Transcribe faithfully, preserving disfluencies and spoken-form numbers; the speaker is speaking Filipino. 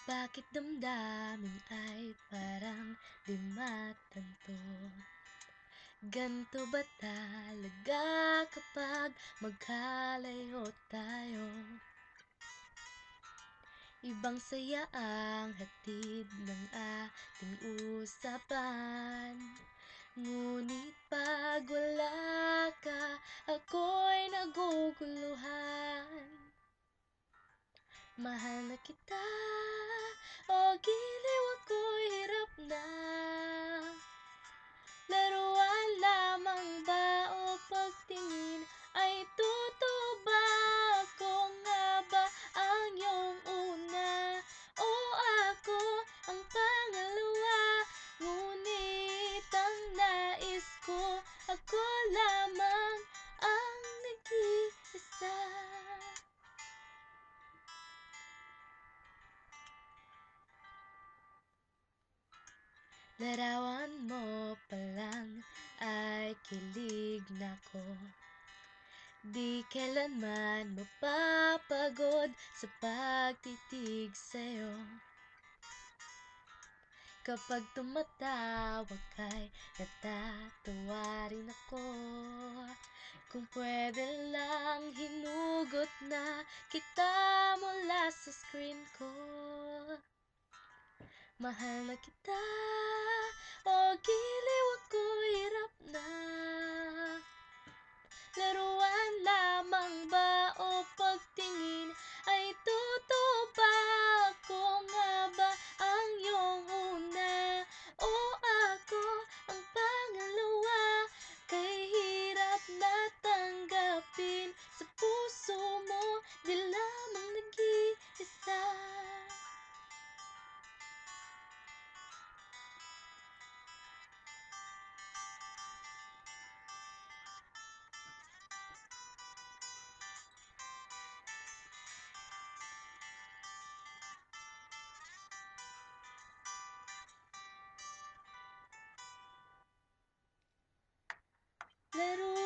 Bakit damdamin ay parang di matanto? Ganto ba talaga kapag magkalayo tayo? Ibang saya ang hatid ng ating usapan, ngunit pag wala ka, ako'y naguguluhan. Mahal na kita, o giliw ako'y hirap na. Laruan lamang ba o pagtingin ay totoo ba? Ako nga ba ang iyong una o ako ang pangalawa? Ngunit ang nais ko, ako lamang ang nag-iisa. Larawan mo pa lang ay kilig na ko, di kailanman mapapagod sa pagtitig sa'yo. Kapag tumatawag ka'y natatawa rin ako. Kung pwede lang hinugot na kita mula sa screen ko. Mahal na kita, o giliw ako'y hirap na. Laruan lamang ba o pagtingin ay totoo ba? Ako nga ba ang iyong una o ako ang pangalawa? Kay hirap na tanggapin, sa puso mo di lamang nag-iisa. Laruan